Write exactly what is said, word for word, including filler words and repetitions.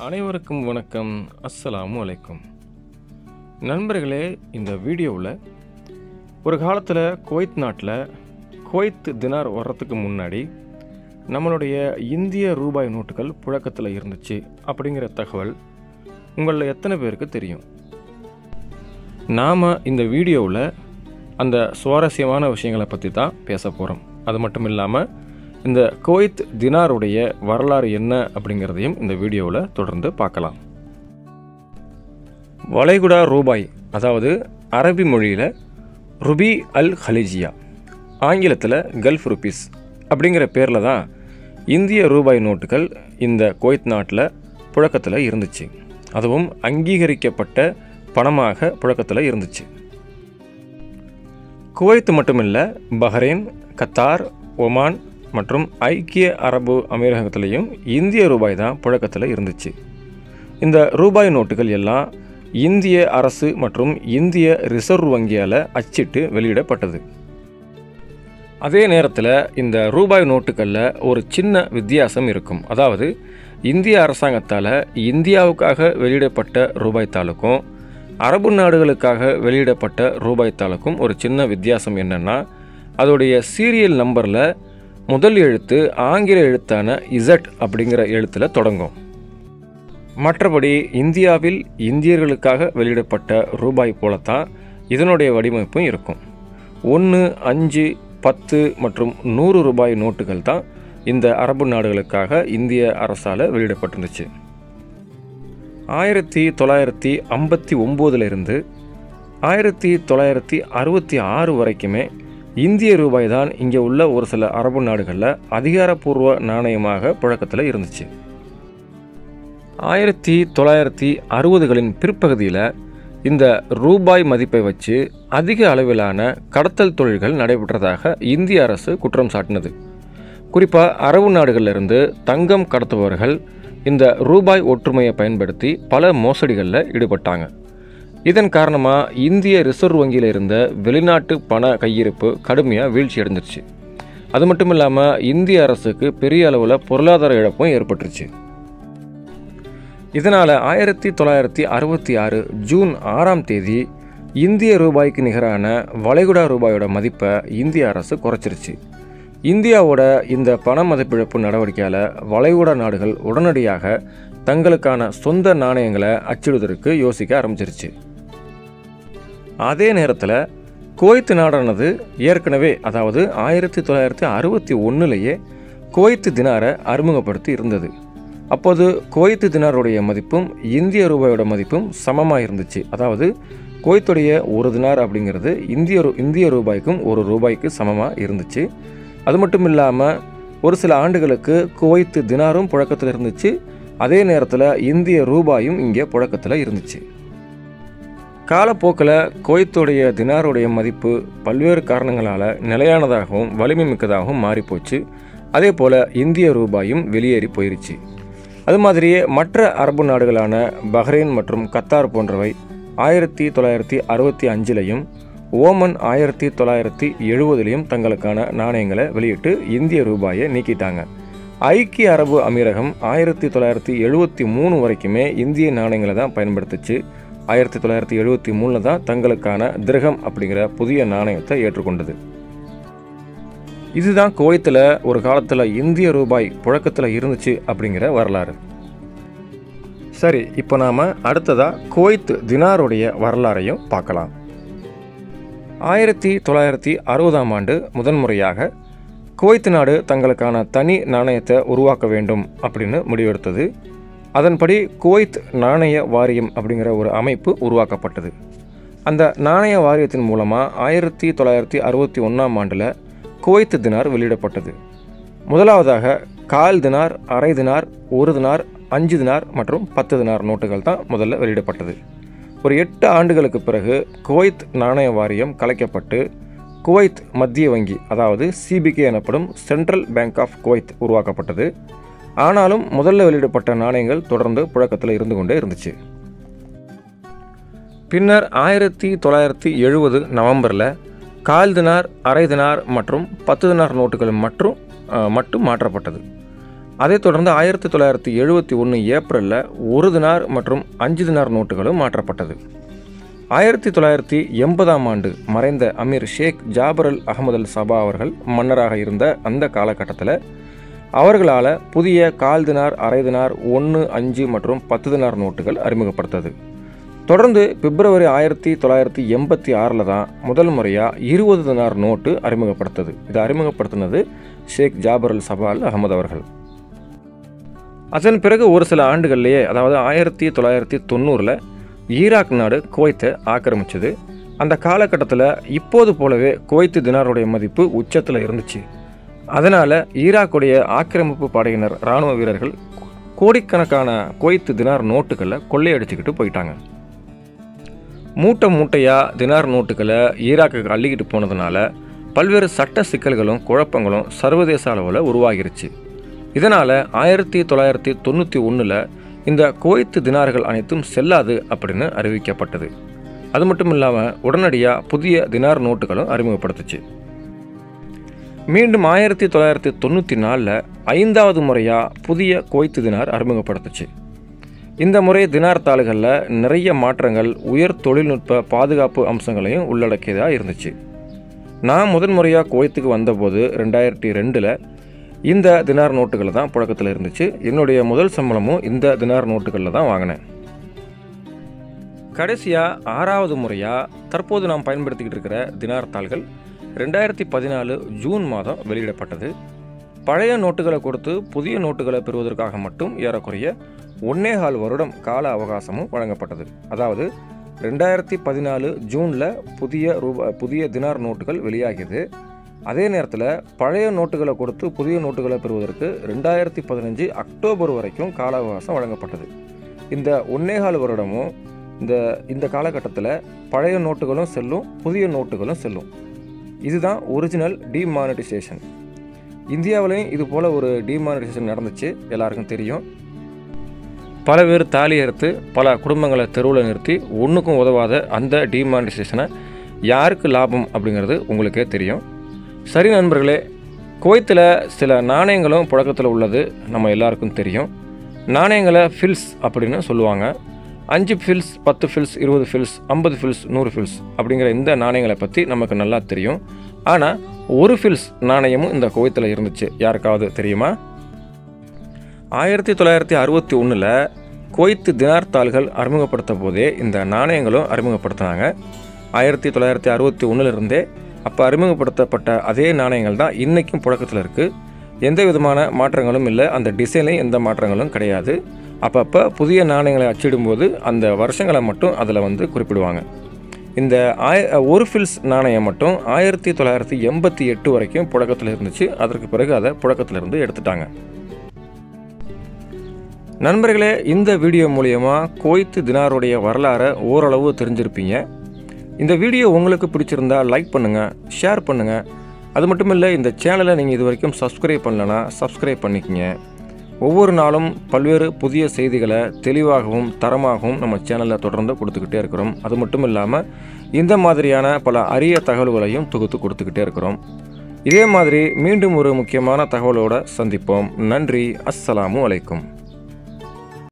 அனைவருக்கும் வணக்கம். அஸ்ஸலாமு அலைக்கும் நண்பர்களே. இந்த வீடியோவில் ஒரு காலத்தில் குவைத் நாட்டில் குவைத் தினார் வர்றதுக்கு முன்னாடி நம்மளுடைய இந்திய ரூபாய் நோட்டுகள் புழக்கத்தில் இருந்துச்சு அப்படிங்கிற தகவல் உங்களில் எத்தனை பேருக்கு தெரியும்? நாம் இந்த வீடியோவில் அந்த சுவாரஸ்யமான விஷயங்களை பற்றி தான் பேச போகிறோம். அது மட்டும் இல்லாமல் இந்த குவைத் தினாருடைய வரலாறு என்ன அப்படிங்கிறதையும் இந்த வீடியோவில் தொடர்ந்து பார்க்கலாம். வளைகுடா ரூபாய், அதாவது அரபி மொழியில் ருபி அல் ஹலிஜியா, ஆங்கிலத்தில் கல்ஃப் ருபீஸ் அப்படிங்கிற பேரில் தான் இந்திய ரூபாய் நோட்டுகள் இந்த குவைத் நாட்டில் புழக்கத்தில் இருந்துச்சு. அதுவும் அங்கீகரிக்கப்பட்ட பணமாக புழக்கத்தில் இருந்துச்சு. குவைத் மட்டுமில்லை, பஹ்ரைன், கத்தார், ஒமான் மற்றும் ஐக்கிய அரபு அமீரகத்திலையும் இந்திய ரூபாய் தான் புழக்கத்தில் இருந்துச்சு. இந்த ரூபாய் நோட்டுகள் எல்லாம் இந்திய அரசு மற்றும் இந்திய ரிசர்வ் வங்கியால் அச்சிட்டு வெளியிடப்பட்டது. அதே நேரத்தில் இந்த ரூபாய் நோட்டுகளில் ஒரு சின்ன வித்தியாசம் இருக்கும். அதாவது இந்திய அரசாங்கத்தால் இந்தியாவுக்காக வெளியிடப்பட்ட ரூபாய் தாளுக்கும் அரபு நாடுகளுக்காக வெளியிடப்பட்ட ரூபாய் தாளுக்கும் ஒரு சின்ன வித்தியாசம் என்னென்னா, அதோடைய சீரியல் நம்பரில் முதல் எழுத்து ஆங்கில எழுத்தான இசட் அப்படிங்கிற எழுத்தில் தொடங்கும். மற்றபடி இந்தியாவில் இந்தியர்களுக்காக வெளியிடப்பட்ட ரூபாய் போலத்தான் இதனுடைய வடிவமைப்பும் இருக்கும். ஒன்று, அஞ்சு, பத்து மற்றும் நூறு ரூபாய் நோட்டுகள் தான் இந்த அரபு நாடுகளுக்காக இந்திய அரசால் வெளியிடப்பட்டிருந்துச்சு. ஆயிரத்தி தொள்ளாயிரத்தி ஐம்பத்தி ஒம்போதுலேருந்து ஆயிரத்தி தொள்ளாயிரத்தி அறுபத்தி ஆறு வரைக்குமே இந்திய ரூபாய் தான் இங்கே உள்ள ஒரு சில அரபு நாடுகளில் அதிகாரப்பூர்வ நாணயமாக புழக்கத்தில் இருந்துச்சு. ஆயிரத்தி தொள்ளாயிரத்தி அறுபதுகளின் பிற்பகுதியில் இந்த ரூபாய் மதிப்பை வச்சு அதிக அளவிலான கடத்தல் தொழில்கள் நடைபெற்றதாக இந்திய அரசு குற்றம் சாட்டினது. குறிப்பாக அரபு நாடுகளிலிருந்து தங்கம் கடத்துபவர்கள் இந்த ரூபாய் ஒற்றுமையை பயன்படுத்தி பல மோசடிகளில் ஈடுபட்டாங்க. இதன் காரணமாக இந்திய ரிசர்வ் வங்கியில் இருந்த வெளிநாட்டு பண கையிருப்பு கடுமையாக வீழ்ச்சி அடைஞ்சிருச்சு. அது மட்டும் இல்லாமல் இந்திய அரசுக்கு பெரிய அளவில் பொருளாதார இழப்பும் ஏற்பட்டுருச்சு. இதனால் ஆயிரத்தி தொள்ளாயிரத்தி அறுபத்தி ஆறு ஜூன் ஆறாம் தேதி இந்திய ரூபாய்க்கு நிகரான வளைகுடா ரூபாயோட மதிப்பை இந்திய அரசு குறைச்சிருச்சு. இந்தியாவோட இந்த பண மதிப்பிழப்பு நடவடிக்கையால் வளைகுடா நாடுகள் உடனடியாக தங்களுக்கான சொந்த நாணயங்களை அச்சிடுவதற்கு யோசிக்க ஆரம்பிச்சிருச்சு. அதே நேரத்தில் குவைத் நாடானது ஏற்கனவே, அதாவது ஆயிரத்தி தொள்ளாயிரத்தி அறுபத்தி ஒன்றுலேயே குவைத் தினாரை அறிமுகப்படுத்தி இருந்தது. அப்போது குவைத் தினாருடைய மதிப்பும் இந்திய ரூபாயோட மதிப்பும் சமமாக இருந்துச்சு. அதாவது குவைத்துடைய ஒரு தினார் அப்படிங்கிறது இந்திய இந்திய ரூபாய்க்கும் ஒரு ரூபாய்க்கு சமமாக இருந்துச்சு. அது மட்டும் இல்லாமல் ஒரு சில ஆண்டுகளுக்கு குவைத் தினாரும் புழக்கத்தில் இருந்துச்சு. அதே நேரத்தில் இந்திய ரூபாயும் இங்கே புழக்கத்தில் இருந்துச்சு. காலப்போக்கில் குவைத்துடைய தினாருடைய மதிப்பு பல்வேறு காரணங்களால் நிலையானதாகவும் வலிமை மிக்கதாகவும் மாறிப்போச்சு. அதே போல் இந்திய ரூபாயும் வெளியேறி போயிருச்சு. அது மாதிரியே மற்ற அரபு நாடுகளான பஹ்ரைன் மற்றும் கத்தார் போன்றவை ஆயிரத்தி தொள்ளாயிரத்தி அறுபத்தி அஞ்சுலையும் ஓமன் ஆயிரத்தி தொள்ளாயிரத்தி எழுபதுலேயும் தங்களுக்கான நாணயங்களை வெளியிட்டு இந்திய ரூபாயை நீக்கிட்டாங்க. ஐக்கிய அரபு அமீரகம் ஆயிரத்தி தொள்ளாயிரத்தி எழுபத்தி மூணு வரைக்குமே இந்திய நாணயங்களை தான் பயன்படுத்துச்சு. ஆயிரத்தி தொள்ளாயிரத்தி எழுபத்தி மூணில் தான் தங்களுக்கான திர்ஹம் அப்படிங்கிற புதிய நாணயத்தை ஏற்றுக்கொண்டது. இதுதான் குவைத்தில் ஒரு காலத்தில் இந்திய ரூபாய் புழக்கத்தில் இருந்துச்சு அப்படிங்கிற வரலாறு. சரி, இப்போ நாம் அடுத்ததாக குவைத் தினாருடைய வரலாறையும் பார்க்கலாம். ஆயிரத்தி தொள்ளாயிரத்தி அறுபதாம் ஆண்டு முதன்முறையாக குவைத் நாடு தங்களுக்கான தனி நாணயத்தை உருவாக்க வேண்டும் அப்படின்னு முடிவெடுத்தது. அதன்படி குவைத் நாணய வாரியம் அப்படிங்கிற ஒரு அமைப்பு உருவாக்கப்பட்டது. அந்த நாணய வாரியத்தின் மூலமாக ஆயிரத்தி தொள்ளாயிரத்தி அறுபத்தி ஒன்றாம் ஆண்டில் குவைத் தினார் வெளியிடப்பட்டது. முதலாவதாக கால் தினார், அரை தினார், ஒரு தினார், அஞ்சு தினார் மற்றும் பத்து தினார் நோட்டுகள் தான் முதல்ல வெளியிடப்பட்டது. ஒரு எட்டு ஆண்டுகளுக்கு பிறகு குவைத் நாணய வாரியம் கலைக்கப்பட்டு குவைத் மத்திய வங்கி, அதாவது சிபிகே எனப்படும் சென்ட்ரல் பேங்க் ஆஃப் குவைத் உருவாக்கப்பட்டது. ஆனாலும் முதல்ல வெளியிடப்பட்ட நாணயங்கள் தொடர்ந்து புழக்கத்தில் இருந்து கொண்டே இருந்துச்சு. பின்னர் ஆயிரத்தி தொள்ளாயிரத்தி எழுபது நவம்பரில் கால் தினார், அரை தினார் மற்றும் பத்து தினார் நோட்டுகள் மற்றும் மட்டும் மாற்றப்பட்டது. அதைத் தொடர்ந்து ஆயிரத்தி தொள்ளாயிரத்தி எழுபத்தி ஒன்று ஏப்ரலில் ஒரு தினார் மற்றும் அஞ்சு தினார் நோட்டுகளும் மாற்றப்பட்டது. ஆயிரத்தி தொள்ளாயிரத்தி எண்பதாம் ஆண்டு மறைந்த அமீர் ஷேக் ஜாபர் அல் அகமது அல் சபா அவர்கள் மன்னராக இருந்த அந்த காலகட்டத்தில் அவர்களால் புதிய கால் தினார், அரை தினார், ஒன்று, அஞ்சு மற்றும் பத்து தினார் நோட்டுகள் அறிமுகப்படுத்தது. தொடர்ந்து பிப்ரவரி ஆயிரத்தி தொள்ளாயிரத்தி எண்பத்தி ஆறில் தான் முதல் முறையாக இருபது தினார் நோட்டு அறிமுகப்படுத்தது. இதை அறிமுகப்படுத்தினது ஷேக் ஜாபர் அல் சபா அல் அகமது அவர்கள். அதன் பிறகு ஒரு சில ஆண்டுகள்லேயே, அதாவது ஆயிரத்தி தொள்ளாயிரத்தி தொண்ணூறில் ஈராக் நாடு குவைத்தை ஆக்கிரமிச்சது. அந்த காலகட்டத்தில் இப்போது போலவே குவைத்து தினாருடைய மதிப்பு உச்சத்தில் இருந்துச்சு. அதனால் ஈராக்குடைய ஆக்கிரமிப்பு படையினர், இராணுவ வீரர்கள் கோடிக்கணக்கான குவைத்து தினார் நோட்டுகளை கொள்ளையடிச்சுக்கிட்டு போயிட்டாங்க. மூட்டை மூட்டையாக தினார் நோட்டுகளை ஈராக்குக்கு அள்ளிக்கிட்டு போனதுனால பல்வேறு சட்ட சிக்கல்களும் குழப்பங்களும் சர்வதேச அளவில் உருவாகிருச்சு. இதனால் ஆயிரத்தி தொள்ளாயிரத்தி தொண்ணூற்றி ஒன்றில் இந்த குவைத்து தினார்கள் அனைத்தும் செல்லாது அப்படின்னு அறிவிக்கப்பட்டது. அது மட்டும் இல்லாமல் உடனடியாக புதிய தினார் நோட்டுகளும் அறிமுகப்படுத்துச்சு. மீண்டும் ஆயிரத்தி தொள்ளாயிரத்தி தொண்ணூற்றி நாலில் ஐந்தாவது முறையாக புதிய குவைத்து தினார் அறிமுகப்படுத்துச்சு. இந்த முறை தினார் தாள்களில் நிறைய மாற்றங்கள், உயர் தொழில்நுட்ப பாதுகாப்பு அம்சங்களையும் உள்ளடக்கியதாக இருந்துச்சு. நான் முதன் முறையாக குவைத்துக்கு வந்தபோது ரெண்டாயிரத்தி ரெண்டில் இந்த தினார் நோட்டுகள் தான் புழக்கத்தில் இருந்துச்சு. என்னுடைய முதல் சம்பளமும் இந்த தினார் நோட்டுகளில் தான் வாங்கினேன். கடைசியாக ஆறாவது முறையாக தற்போது நாம் பயன்படுத்திக்கிட்டு இருக்கிற தினார் தாள்கள் ரெண்டாயிரத்தி பதினாலு ஜூன் மாதம் வெளியிடப்பட்டது. பழைய நோட்டுகளை கொடுத்து புதிய நோட்டுகளை பெறுவதற்காக மட்டும் ஏறக்குறைய ஒன்னேகால் வருடம் கால அவகாசமும் வழங்கப்பட்டது. அதாவது ரெண்டாயிரத்தி பதினாலு ஜூனில் புதிய ரூபா புதிய தினார் நோட்டுகள் வெளியாகியது. அதே நேரத்தில் பழைய நோட்டுகளை கொடுத்து புதிய நோட்டுகளை பெறுவதற்கு ரெண்டாயிரத்தி பதினஞ்சு அக்டோபர் வரைக்கும் கால அவகாசம் வழங்கப்பட்டது. இந்த ஒன்னேகால் வருடமும் இந்த இந்த காலகட்டத்தில் பழைய நோட்டுகளும் செல்லும், புதிய நோட்டுகளும் செல்லும். இதுதான் ஒரிஜினல் டிமானிட்டைசேஷன். இந்தியாவிலையும் இது போல் ஒரு டிமானிட்டைசேஷன் நடந்துச்சு, எல்லாருக்கும் தெரியும். பல பேர் தாலி அறுத்து பல குடும்பங்களை தெருவில் நிறுத்தி ஒன்றுக்கும் உதவாத அந்த டிமானிட்டைசேஷனை யாருக்கு லாபம் அப்படிங்கிறது உங்களுக்கே தெரியும். சரி நண்பர்களே, குவைத்தில் சில நாணயங்களும் புழக்கத்தில் உள்ளது நம்ம எல்லாருக்கும் தெரியும். நாணயங்களை ஃபில்ஸ் அப்படின்னு சொல்லுவாங்க. அஞ்சு ஃபில்ஸ், பத்து ஃபில்ஸ், இருபது ஃபில்ஸ், ஐம்பது ஃபில்ஸ், நூறு ஃபில்ஸ் அப்படிங்கிற இந்த நாணயங்களை பற்றி நமக்கு நல்லா தெரியும். ஆனால் ஒரு ஃபில்ஸ் நாணயமும் இந்த குவைத்தில் இருந்துச்சு. யாருக்காவது தெரியுமா? ஆயிரத்தி தொள்ளாயிரத்தி அறுபத்தி ஒன்றில் குவைத்து தினார் தாள்கள் அறிமுகப்படுத்த போதே இந்த நாணயங்களும் அறிமுகப்படுத்தினாங்க. ஆயிரத்தி தொள்ளாயிரத்தி அறுபத்தி ஒன்றிலிருந்தே அப்போ அறிமுகப்படுத்தப்பட்ட அதே நாணயங்கள் தான் இன்றைக்கும் புழக்கத்தில் இருக்குது. எந்த விதமான மாற்றங்களும் இல்லை, அந்த டிசைன்லையும் எந்த மாற்றங்களும் கிடையாது. அப்பப்போ புதிய நாணயங்களை அச்சிடும்போது அந்த வருஷங்களை மட்டும் அதில் வந்து குறிப்பிடுவாங்க. இந்த ஆய ஒரு ஃபில்ஸ் நாணயம் மட்டும் ஆயிரத்தி தொள்ளாயிரத்தி எண்பத்தி எட்டு வரைக்கும் புழக்கத்தில் இருந்துச்சு. அதற்கு பிறகு அதை புழக்கத்திலிருந்து எடுத்துட்டாங்க. நண்பர்களே, இந்த வீடியோ மூலியமாக குவைத்து தினாருடைய வரலாறை ஓரளவு தெரிஞ்சிருப்பீங்க. இந்த வீடியோ உங்களுக்கு பிடிச்சிருந்தா லைக் பண்ணுங்கள், ஷேர் பண்ணுங்கள். அது மட்டும் இல்லை, இந்த சேனலை நீங்கள் இது வரைக்கும் சப்ஸ்கிரைப் பண்ணலன்னா சப்ஸ்கிரைப் பண்ணிக்கங்க. ஒவ்வொரு நாளும் பல்வேறு புதிய செய்திகளை தெளிவாகவும் தரமாகவும் நம்ம சேனலில் தொடர்ந்து கொடுத்துக்கிட்டே இருக்கிறோம். அது மட்டும் இல்லாமல் இந்த மாதிரியான பல அரிய தகவல்களையும் தொகுத்து கொடுத்துக்கிட்டே இருக்கிறோம். இதே மாதிரி மீண்டும் ஒரு முக்கியமான தகவலோடு சந்திப்போம். நன்றி. அஸ்ஸலாமு அலைக்கும்.